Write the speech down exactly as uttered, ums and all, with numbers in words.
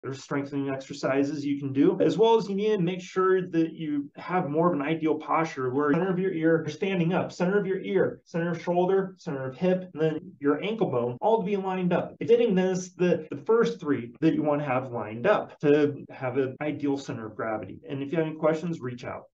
There's strengthening exercises you can do, as well as you need to make sure that you have more of an ideal posture where center of your ear, you're standing up, center of your ear, center of shoulder, center of hip, and then your ankle bone, all to be lined up. Fitting this, the, the first three that you want to have lined up to have an ideal center of gravity. And if you have any questions, reach out.